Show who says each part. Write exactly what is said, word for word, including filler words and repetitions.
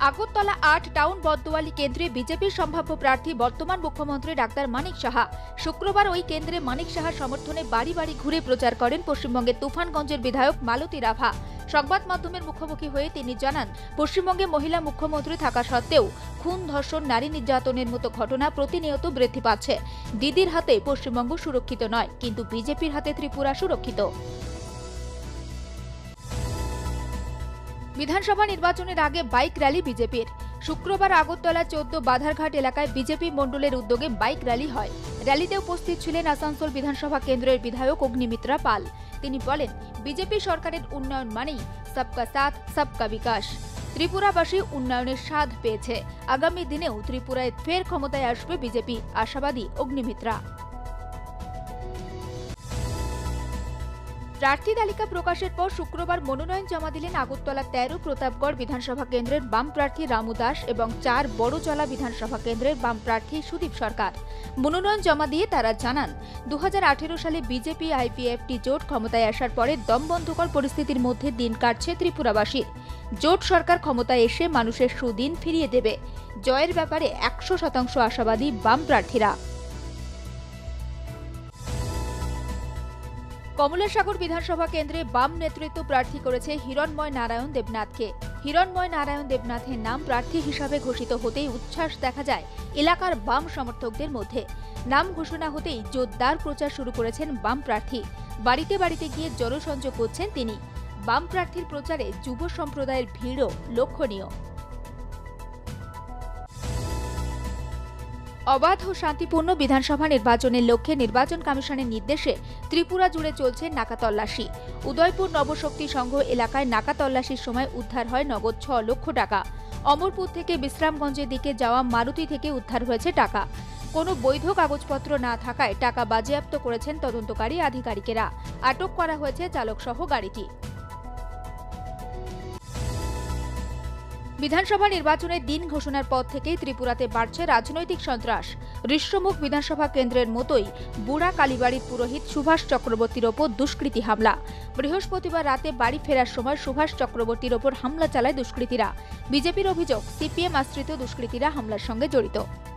Speaker 1: আগরতলা আট টাউন বদদোয়ালি কেন্দ্রে বিজেপির সম্ভাব্য প্রার্থী বর্তমান মুখ্যমন্ত্রী ডাক্তার মানিক সাহা। শুক্রবার ওই কেন্দ্রে মানিক সাহার সমর্থনে বাড়ি বাড়ি ঘুরে প্রচার করেন পশ্চিমবঙ্গের তুফানগঞ্জের বিধায়ক মালতী রাভা। সংবাদ মাধ্যমের মুখোমুখি হয়ে তিনি জানান, পশ্চিমবঙ্গে মহিলা মুখ্যমন্ত্রী থাকা সত্ত্বেও খুন, ধর্ষণ, নারী নির্যাতনের মতো ঘটনা প্রতিনিয়ত বৃদ্ধি পাচ্ছে। দিদির হাতে পশ্চিমবঙ্গ সুরক্ষিত নয়, কিন্তু বিজেপির হাতে ত্রিপুরা সুরক্ষিত। বিধানসভা নির্বাচনের আগে বাইক র্যালি বিজেপির। শুক্রবার আগরতলা চোদ্দ বাধারঘাট এলাকায় বিজেপি মণ্ডলের উদ্যোগে বাইক র্যালি হয়। র্যালিতে উপস্থিত ছিলেন আসানসোল বিধানসভা কেন্দ্রের বিধায়ক অগ্নিমিত্রা পাল। তিনি বলেন, বিজেপি সরকারের উন্নয়ন মানেই সবকা সাথ সবকা বিকাশ। ত্রিপুরাবাসী উন্নয়নের স্বাদ পেয়েছে। আগামী দিনেও ত্রিপুরায় ফের ক্ষমতায় আসবে বিজেপি, আশাবাদী অগ্নিমিত্রা। প্রার্থী তালিকা প্রকাশের পর শুক্রবার মনোনয়ন জমা দিলেন আগরতলা তেরো প্রতাপগড় বিধানসভা কেন্দ্রের বাম প্রার্থী রামু দাস এবং চার বড়জলা বিধানসভা কেন্দ্রের বাম প্রার্থী সুদীপ সরকার। মনোনয়ন জমা দিয়ে তারা জানান, দু হাজার আঠেরো সালে বিজেপি আইপিএফটি জোট ক্ষমতায় আসার পরে দমবন্ধকর পরিস্থিতির মধ্যে দিন কাটছে ত্রিপুরাবাসীর। জোট সরকার ক্ষমতায় এসে মানুষের সুদিন ফিরিয়ে দেবে। জয়ের ব্যাপারে একশো শতাংশ আশাবাদী বাম প্রার্থীরা। কমলাসাগর বিধানসভা কেন্দ্রে বাম নেতৃত্ব প্রার্থী করেছে হিরণময় নারায়ণ দেবনাথকে। হিরণময় নারায়ণ দেবনাথের নাম প্রার্থী হিসাবে ঘোষিত হতেই উচ্ছ্বাস দেখা যায় এলাকার বাম সমর্থকদের মধ্যে। নাম ঘোষণা হতেই জোরদার প্রচার শুরু করেছেন বাম প্রার্থী। বাড়িতে বাড়িতে গিয়ে জনসংযোগ করছেন তিনি। বাম প্রার্থীর প্রচারে যুব সম্প্রদায়ের ভিড়ও লক্ষণীয়। অবাধ ও শান্তিপূর্ণ বিধানসভা নির্বাচনের লক্ষ্যে নির্বাচন কমিশনের নির্দেশে ত্রিপুরা জুড়ে চলছে নাকা তল্লাশি। উদয়পুর নবশক্তি সংঘ এলাকায় নাকা তল্লাশির সময় উদ্ধার হয় নগদ ছ লক্ষ টাকা। অমরপুর থেকে বিশ্রামগঞ্জের দিকে যাওয়া মারুতি থেকে উদ্ধার হয়েছে টাকা। কোনো বৈধ কাগজপত্র না থাকায় টাকা বাজেয়াপ্ত করেছেন তদন্তকারী আধিকারিকেরা। আটক করা হয়েছে চালকসহ গাড়িটি। বিধানসভা নির্বাচনের দিন ঘোষণার পর থেকেই ত্রিপুরাতে বাড়ছে রাজনৈতিক সন্ত্রাস। ঋষ্যমুখ বিধানসভা কেন্দ্রের মতোই বুড়া কালীবাড়ির পুরোহিত সুভাষ চক্রবর্তীর ওপর দুষ্কৃতী হামলা। বৃহস্পতিবার রাতে বাড়ি ফেরার সময় সুভাষ চক্রবর্তীর ওপর হামলা চালায় দুষ্কৃতীরা। বিজেপির অভিযোগ, সিপিএম আশ্রিত দুষ্কৃতীরা হামলার সঙ্গে জড়িত।